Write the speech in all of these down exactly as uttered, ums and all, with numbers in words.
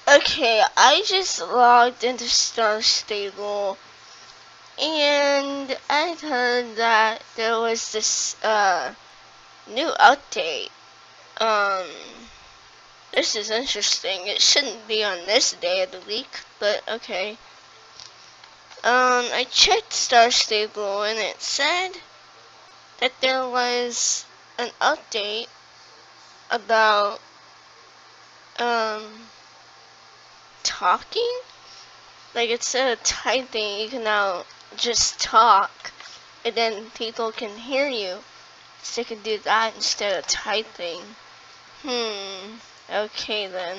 Okay, I just logged into Star Stable, and I heard that there was this uh new update. Um, this is interesting. It shouldn't be on this day of the week, but okay. Um, I checked Star Stable, and it said that there was an update about um talking. Like, instead of typing, you can now just talk, and then people can hear you. So you can do that instead of typing. Hmm. Okay then.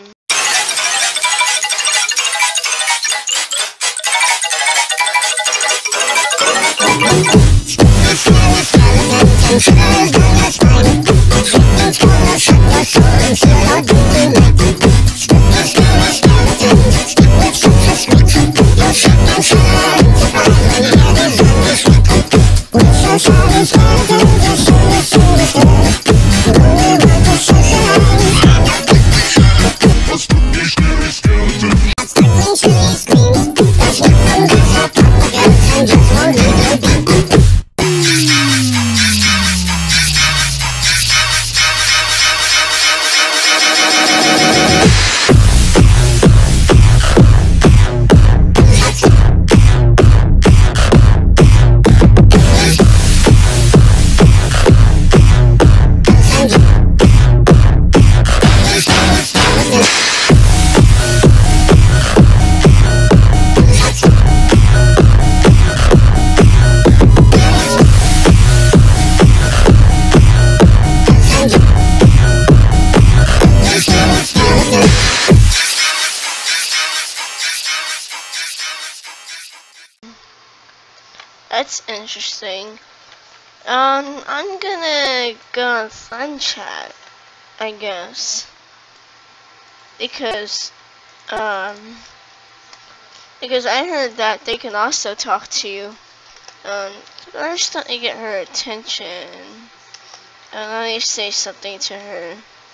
That's interesting. Um, I'm gonna go on Fun Chat, I guess, because um, because I heard that they can also talk to you. Um, first let me get her attention. And let me say something to her.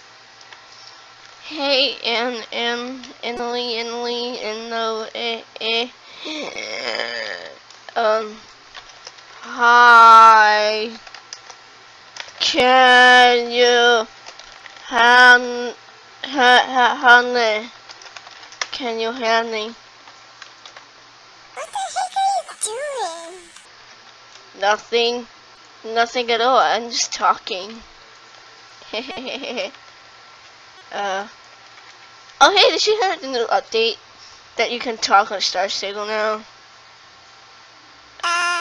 Hey, N M, Emily, Emily, Eno, eh, eh. Um, hi. Can you, han, ha, ha, honey, can you hear me? What the heck are you doing? Nothing. Nothing at all. I'm just talking. uh. Oh, hey, did you hear the new update that you can talk on Star Stable now? Uh.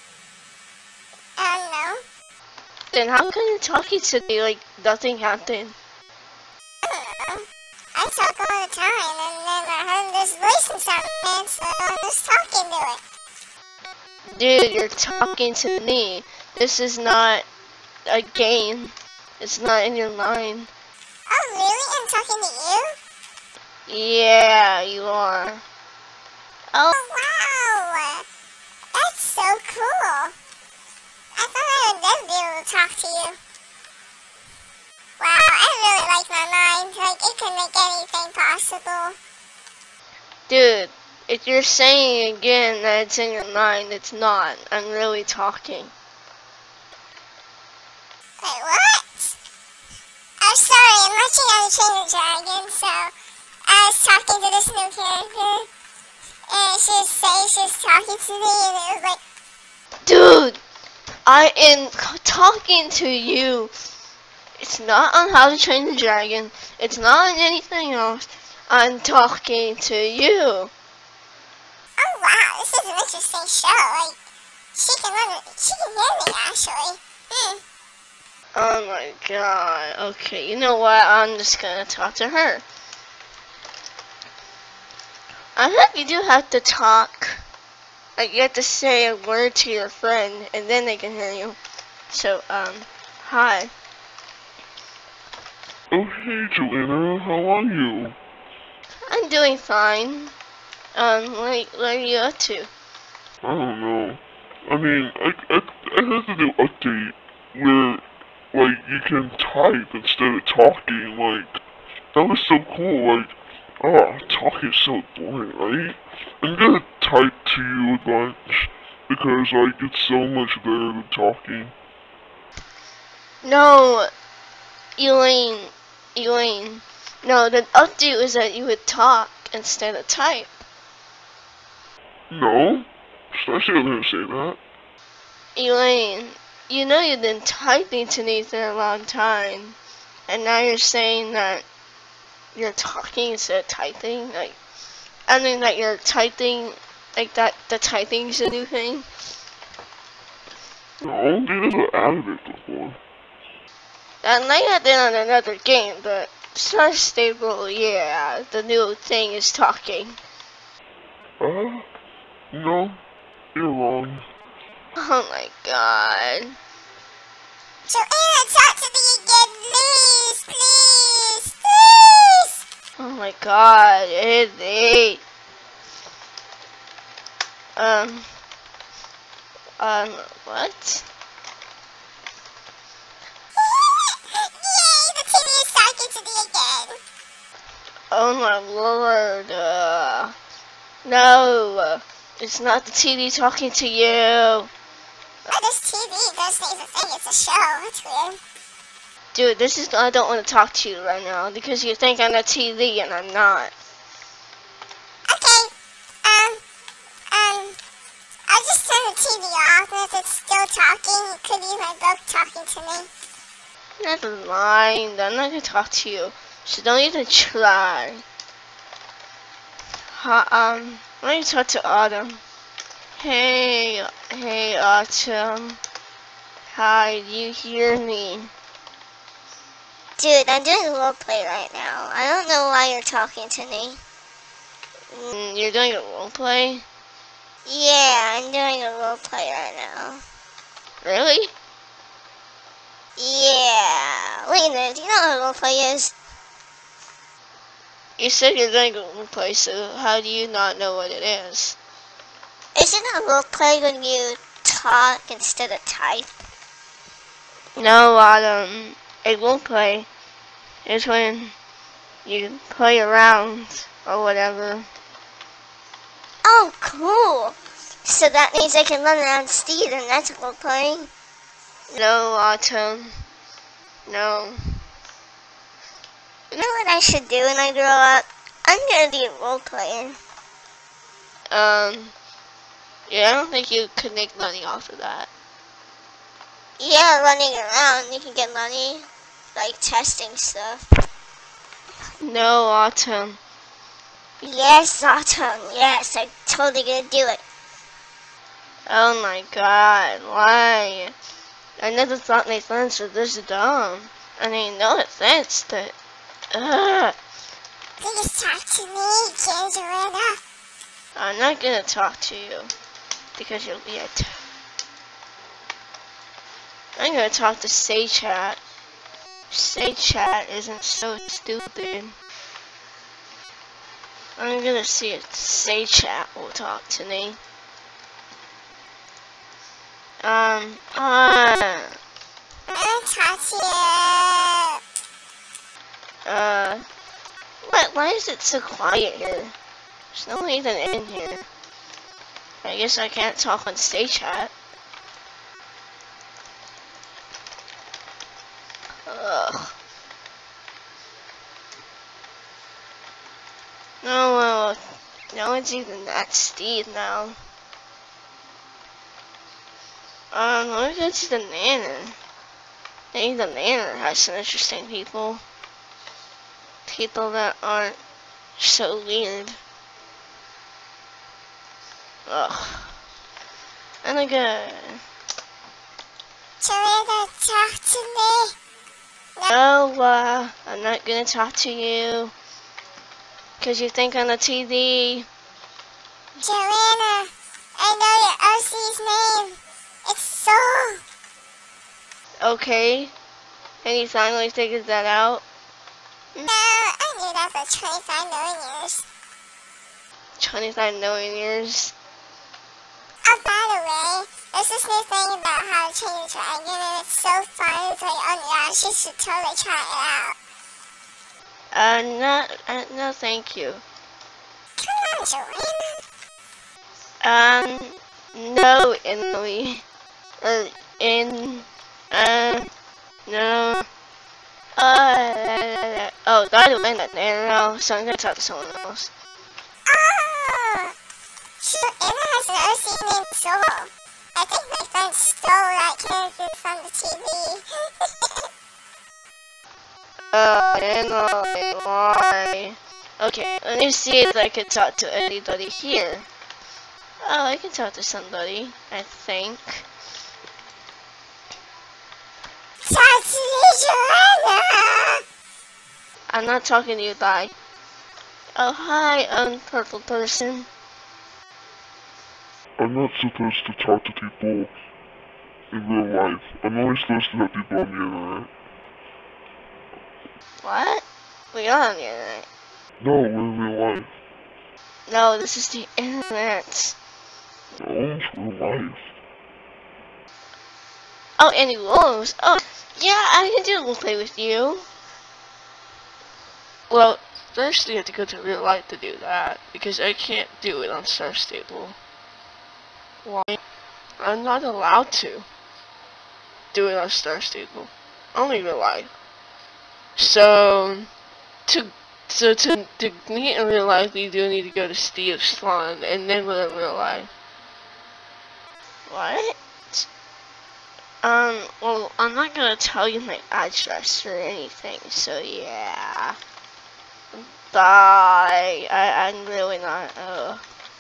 Uh, no. Then how come you're talking to me like nothing happened? I don't know. I talk all the time, and then I heard this voice inside my head, so I'm just talking to it. Dude, you're talking to me. This is not a game. It's not in your mind. Oh, really? I'm talking to you? Yeah, you are. Oh, Oh, wow! That's so cool. I thought I would never be able to talk to you. Wow, I really like my mind. Like, it can make anything possible. dude, if you're saying again that it's in your mind, it's not. I'm really talking. Wait, what? Oh, sorry, I'm watching on the Trainer Dragon, so I was talking to this new character, and she was saying she was talking to me, and it was like, Dude, I am talking to you. It's not on How to Train the Dragon. It's not on anything else. I'm talking to you. oh wow, this is an interesting show. Like, she can run, she can hear me actually. Hmm. Oh my god. Okay, you know what? I'm just gonna talk to her. I think you do have to talk. Like, you have to say a word to your friend, and then they can hear you. So, um, hi. Oh, hey, Johanna, how are you? I'm doing fine. Um, what, what are you up to? I don't know. I mean, I, I, I heard the new update where, like, you can type instead of talking. Like, that was so cool. Like, Oh, talking's so boring, right? I'm gonna type to you a bunch, because, like, it's so much better than talking. No, Elaine, Elaine. No, the update was that you would talk instead of type. No? Especially I'm gonna say that. Elaine, you know you've been typing to me for a long time, and now you're saying that you're talking instead of typing? Like, I mean that you're typing, like that the typing's a new thing? No, they never added it before. That might have been on another game, but Star Stable, yeah, the new thing is talking. Uh, no, you're wrong. Oh my god. Joanna, talk to me again, please, please, please. Oh my god, it is. Um, um, what? Yay, the T V is talking to me again. Oh my lord, uh, no, it's not the T V talking to you. Oh, this T V does things a thing, it's a show, it's weird. Dude, this is, I don't want to talk to you right now, because you think I'm a T V and I'm not. Okay, um, um, I'll just turn the T V off, and if it's still talking, it could be my book talking to me. Never mind, I'm not gonna talk to you, so don't even try. Huh, um, let me talk to Autumn. Hey, hey Autumn. Hi, do you hear me? Dude, I'm doing roleplay right now. I don't know why you're talking to me. Mm, you're doing a roleplay? Yeah, I'm doing a roleplay right now. Really? Yeah. Wait a minute, do you know what a roleplay is? You said you're doing a roleplay, so how do you not know what it is? Isn't a roleplay when you talk instead of type? No, Autumn, a roleplay is when you play around or whatever. Oh, cool. So that means I can run around Steve, and that's roleplaying. No, Autumn. No. You know what I should do when I grow up? I'm gonna be a role player. Um, yeah, I don't think you could make money off of that. Yeah, running around, you can get money, like testing stuff. No, Autumn. Yes, Autumn, yes, I'm totally gonna do it. Oh my god, why? I never thought my friends were this dumb. I mean, no offense, but... Ugh. Please talk to me, Joanna. I'm not gonna talk to you, because you'll be a t- I'm gonna talk to Say Chat. Say Chat isn't so stupid. I'm gonna see if Say Chat will talk to me. Um, uh... I'm talk to you. Uh... What? Why is it so quiet here? There's no one even in here. I guess I can't talk on Stay Chat. Ugh. No, uh, no one's even at Steve now. Um, let me go to the Manor. Maybe the Manor has some interesting people. People that aren't so weird. Ugh. And I go. Joanna, talk to me. No, uh, I'm not gonna talk to you. Cause you think I'm the T V. Joanna, I know your O C's name. It's Soul. Okay. And you finally figured that out? No, I knew that for twenty-five million years. twenty-five million years. Oh, by the way, there's this new thing about how to change a dragon, and it's so fun. It's like, oh yeah, she should totally try it out. Uh, no, uh, no, thank you. Come on, Joanna. Um, no, Emily. Uh, in, uh, no. Uh, oh, by the way, not there now, so I'm gonna talk to someone else. Oh! Shoot, Emma has another scene named Soul. I think my friend stole that character from the T V. Uh, Emily, why? Okay, let me see if I can talk to anybody here. Oh, I can talk to somebody, I think. Talk to me, Joanna! I'm not talking to you, bye. Oh, hi, um, purple person. I'm not supposed to talk to people in real life. I'm only supposed to have people on the internet. What? We are on the internet. No, we're in real life. No, this is the internet. No, it's real life. Oh, any rules? Oh, yeah, I can do roleplay with you. Well, first you have to go to real life to do that, because I can't do it on Star Stable. Why? I'm not allowed to do it on Star Stable. Only real life. So, to so to to meet in real life, we do need to go to Steve's Salon, and then go to real life. What? Um, well, I'm not gonna tell you my address or anything, so yeah. Bye. I, I'm really not, uh...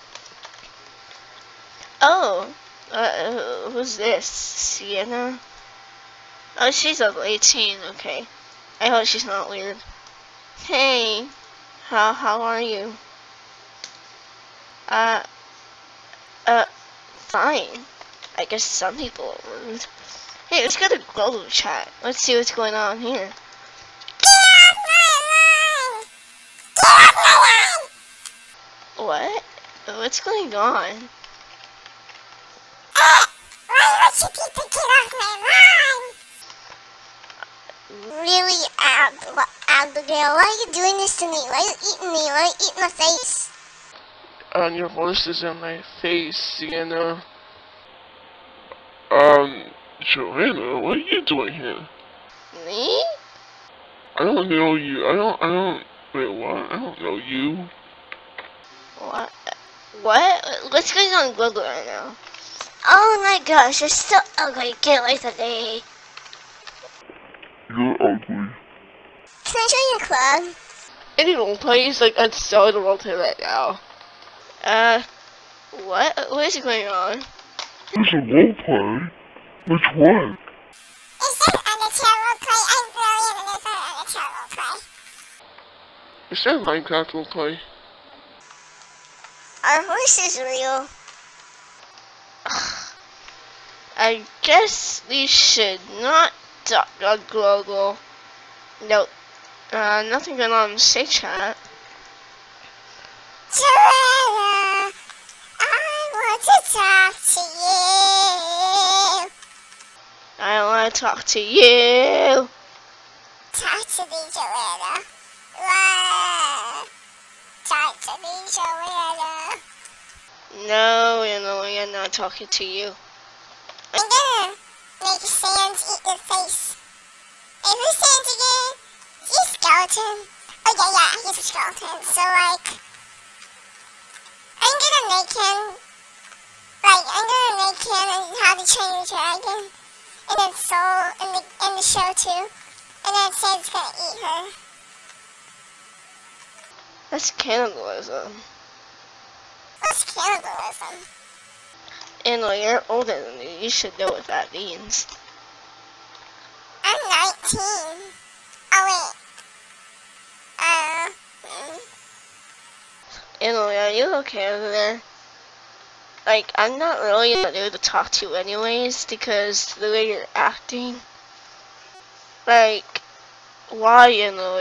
Oh! Uh, who's this? Sienna? Oh, she's over eighteen, okay. I hope she's not weird. Hey! How, how are you? Uh, uh, fine. I guess some people are rude. Hey, let's go to global chat. Let's see what's going on here. What? What's going on? Uh, why would you people get off my lawn? Really, Ab Abigail, why are you doing this to me? Why are you eating me? Why are you eating my face? Um, your horse is in my face, you know. Um, Johanna, what are you doing here? Me? I don't know you. I don't, I don't, wait, what? I don't know you. What? What? What's going on in Google right now? Oh my gosh, you're so ugly. Get away from me. You're ugly. Can I join your club? Any roleplays? Like, I'm so in the roleplay right now. Uh, what? What is going on? There's a roleplay? Which one? Is that Undertale roleplay? I'm brilliant and there's an Undertale roleplay. Is that Minecraft roleplay? Our horse is real. I guess we should not talk on global. Nope. Uh, nothing going on in Say Chat. Joanna, I want to talk to you. I want to talk to you. Talk to me, Joanna. Wow. Talk to me, Joanna. No, you know, I'm not talking to you. I'm gonna make Sans eat your face. And who's Sans again? He's a skeleton. Oh yeah, yeah, he's a skeleton. So like, I'm gonna make him, like, I'm gonna make him and How to Train Your Dragon. And then Soul in the, in the show too. And then Sans gonna eat her. That's cannibalism. What's cannibalism? You know, you're older than me. You should know what that means. I'm nineteen. Oh wait. Uh, hmm. You know, are you okay over there? Like, I'm not really in the mood to talk to you anyways, because the way you're acting. Like, why, you know?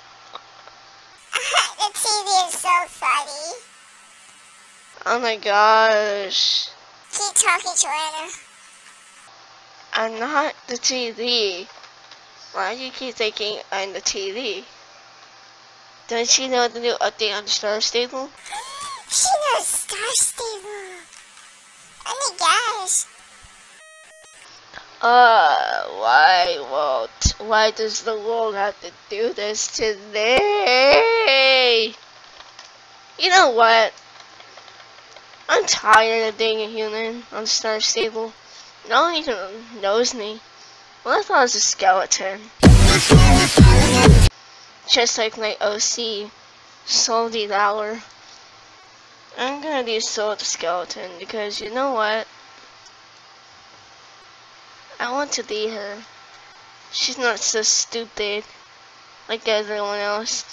The T V is so funny. Oh my gosh. Keep talking, Joanna. I'm not the T V. Why do you keep thinking I'm the T V? Does she know the new update on the Star Stable? She knows Star Stable. Oh my gosh. Uh, why won't, why does the world have to do this today? You know what? I'm tired of being a human on Star Stable. No one even knows me. Well, I thought I was a skeleton. Just like my O C, Soul Devour. I'm gonna do Soul the Skeleton because you know what? I want to be her. She's not so stupid like everyone else.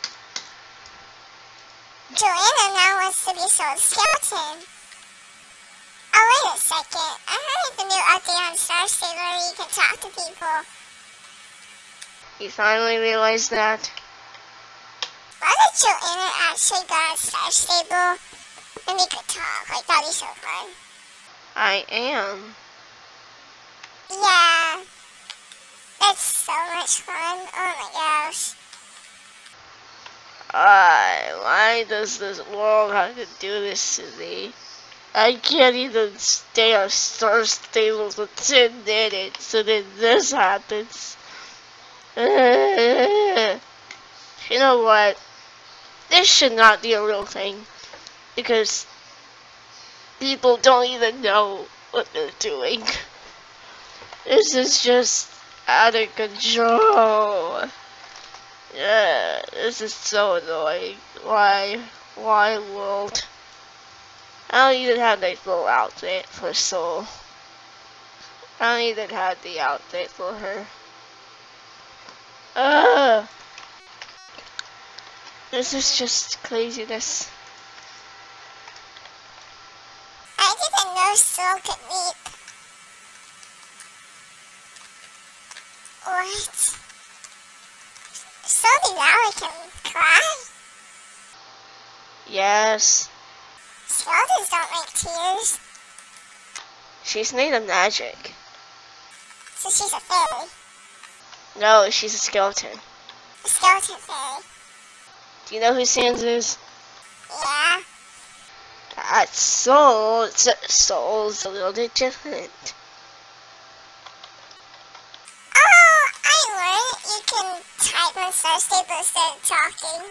Johanna now wants to be Soul Skeleton. Oh, wait a second. I heard the new update on Star Stable where you can talk to people. You finally realized that? Why did Johanna actually go on Star Stable and we could talk? Like, that'd be so fun. I am. Yeah. That's so much fun. Oh my gosh. Why? Why does this world have to do this to me? I can't even stay on Star Stable for ten minutes, and then this happens. You know what? This should not be a real thing, because people don't even know what they're doing. This is just out of control. Yeah, this is so annoying. Why? Why, world? I don't even have the full outfit for Soul. I don't even have the outfit for her. Ugh! This is just craziness. I didn't know Soul could weep. What? Soul Devour can cry? Yes. Skeletons don't make tears. She's made of magic. So she's a fairy. No, she's a skeleton. A skeleton fairy. Do you know who Sans is? Yeah. That's Soul. Soul's a little bit different. Oh, I learned you can type on Star Stable instead of talking.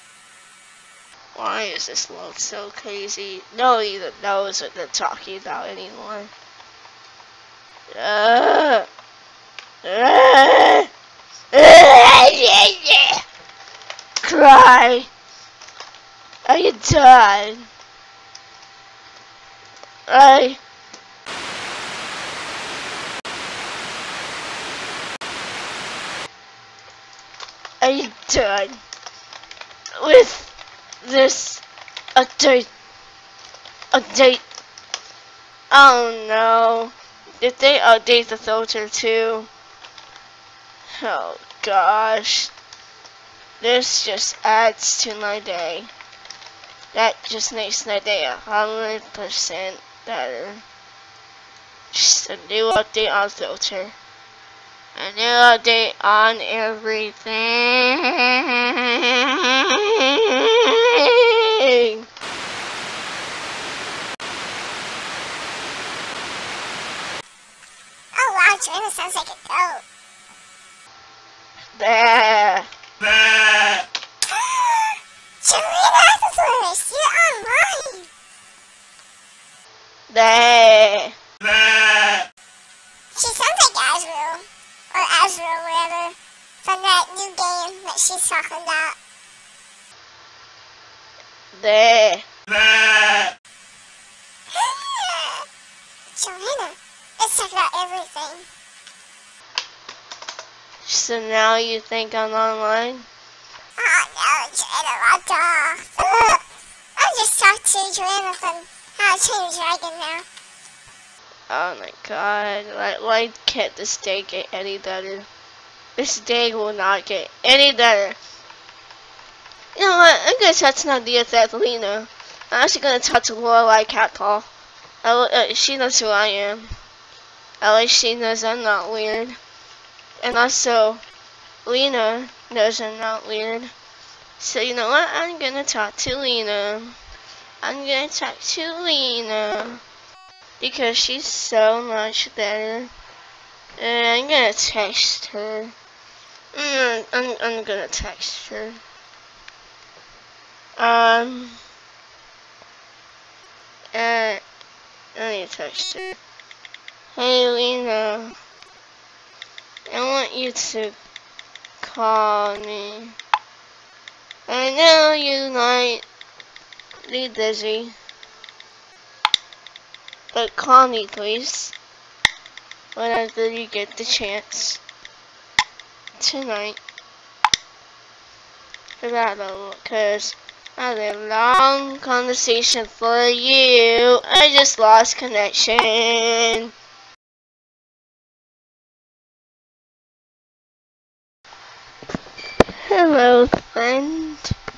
Why is this world so crazy? No one even knows what they're talking about anymore. Uh, uh, uh, cry. Are you done? I. Are you done with this update? Update. Oh no. Did they update the filter too? Oh gosh. This just adds to my day. That just makes my day a hundred percent better. Just a new update on filter. A new update on everything. Oh wow, Johanna sounds like a goat. There. Johanna Appleforest, you're online. There. She sounds like Azrael. Or Azrael, whatever. From that new game that she's talking about. There. Johanna, let's talk about everything. So now you think I'm online? Oh no, Johanna, what off. I'll just talk to Johanna from How to Train Your Dragon now. Oh my god, why, why can't this day get any better? This day will not get any better. You know what, I'm gonna touch an idea with Lena. I'm actually gonna talk to Lorelai Catcall. Uh, uh, she knows who I am. At least she knows I'm not weird. And also, Lena knows I'm not weird. So you know what? I'm gonna talk to Lena. I'm gonna talk to Lena because she's so much better. And I'm gonna text her. Mm, I'm I'm gonna text her. Um. Uh. I need to text her. Hey Lena, I want you to call me. I know you might be busy, but call me please whenever you get the chance tonight. For that though, cause I had a long conversation for you. I just lost connection. Hello, friend.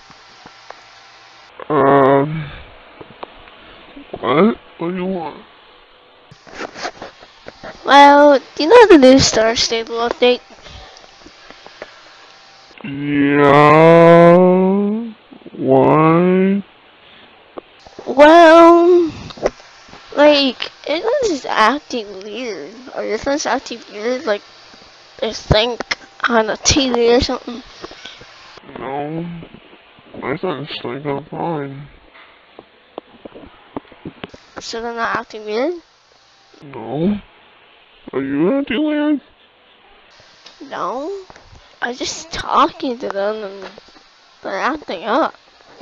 Um, what? What do you want? Well, do you know the new Star Stable update? Yeah. Why? Well, like, it was just acting weird. Or this one's acting weird, like, I think on a T V or something. No. I don't think I'm fine. So they're not acting weird? No. Are you acting weird? No. I was just talking to them and they're acting up.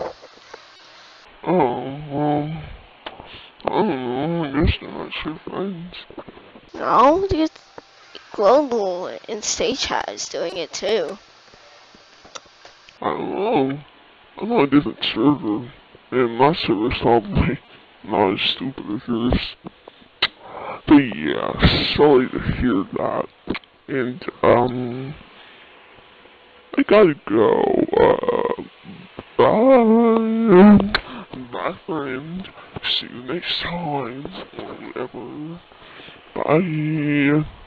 Oh, well. I don't know. I guess they're not your friends. No, because Global and Stage Chat is doing it too. I don't know. I'm on a different server. And my server's probably not as stupid as yours. But yeah, sorry to hear that. And, um, I gotta go. Uh, bye. Bye, friend. See you next time. Or whatever. Bye.